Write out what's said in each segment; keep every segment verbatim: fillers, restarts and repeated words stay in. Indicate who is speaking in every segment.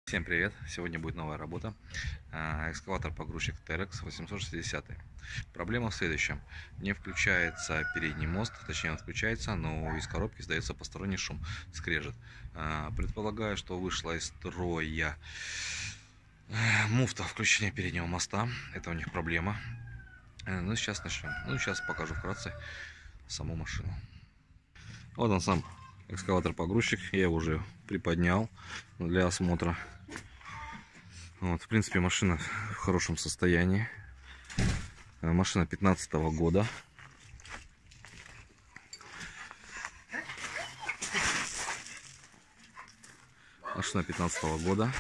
Speaker 1: Всем привет! Сегодня будет новая работа. Экскаватор-погрузчик Terex восемьсот шестьдесят. Проблема в следующем. Не включается передний мост, точнее он включается, но из коробки издается посторонний шум, скрежет. Предполагаю, что вышла из строя муфта включения переднего моста. Это у них проблема. Ну, сейчас начнем. Ну, сейчас покажу вкратце саму машину. Вот он сам экскаватор-погрузчик. Я его уже приподнял для осмотра. Вот, в принципе, машина в хорошем состоянии. Машина пятнадцатого года. Машина пятнадцатого года.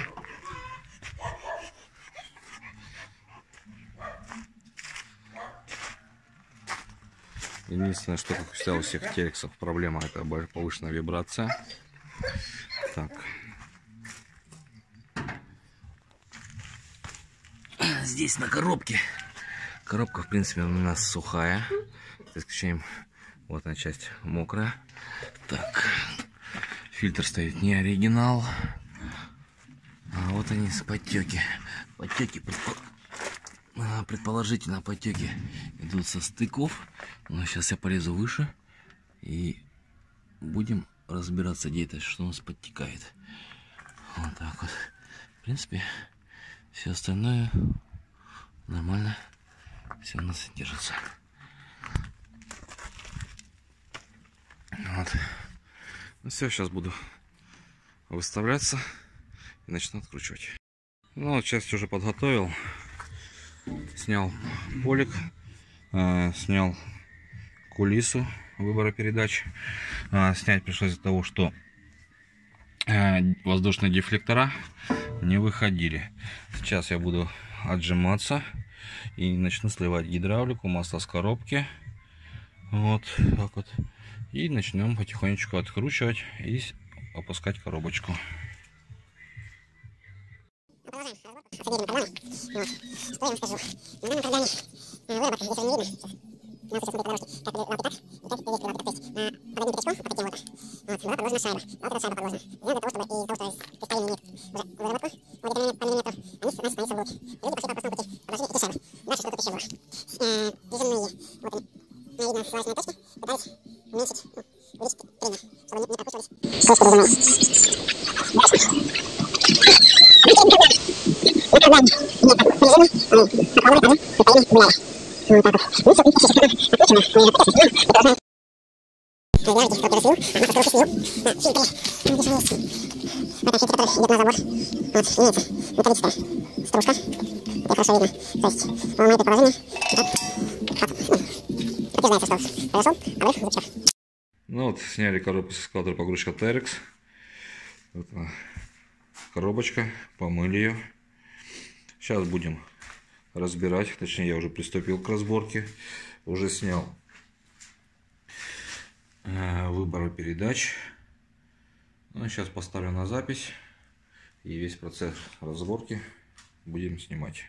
Speaker 1: Единственное, что, как всегда, у всех терексов проблема, это повышенная вибрация. Так. Здесь на коробке. Коробка, в принципе, у нас сухая. За исключением, вот она часть мокрая. Так. Фильтр стоит не оригинал. А вот они с подтеки. Подтеки, предпо... предположительно, подтеки идут со стыков. Но сейчас я полезу выше и будем разбираться, где это, что у нас подтекает. Вот так вот. В принципе, все остальное нормально. Все у нас держится. Вот. Ну все, сейчас буду выставляться и начну откручивать. Ну вот, часть уже подготовил. Снял полик, э, снял кулису выбора передач. Э, снять пришлось из-за того, что э, воздушные дефлектора не выходили. Сейчас я буду отжиматься и начну сливать гидравлику, масло с коробки. Вот так вот. И начнем потихонечку откручивать и опускать коробочку. Ну вот, сняли коробку с экскаватора погрузчика Terex. Вот коробочка, помыли ее. Сейчас будем разбирать, точнее я уже приступил к разборке, уже снял э, выборы передач. Ну, сейчас поставлю на запись и весь процесс разборки будем снимать.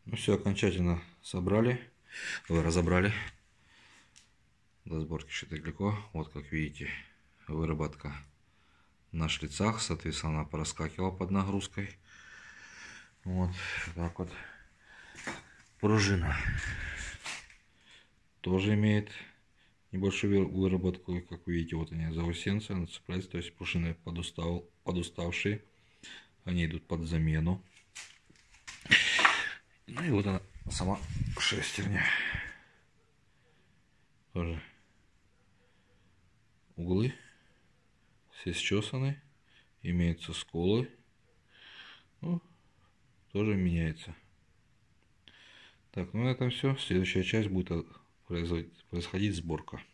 Speaker 1: Ну все, окончательно собрали, вы разобрали. До сборки еще далеко. Вот как видите, выработка на шлицах, соответственно, она проскакивала под нагрузкой. Вот так вот. Пружина тоже имеет небольшую выработку, и как вы видите, вот они заусенцы, она цепляется, то есть пружины подустав, подуставшие, они идут под замену. Ну и вот она сама шестерня. Тоже углы все счесаны, имеются сколы, ну, тоже меняется. Так, ну на этом все. Следующая часть будет происходить сборка.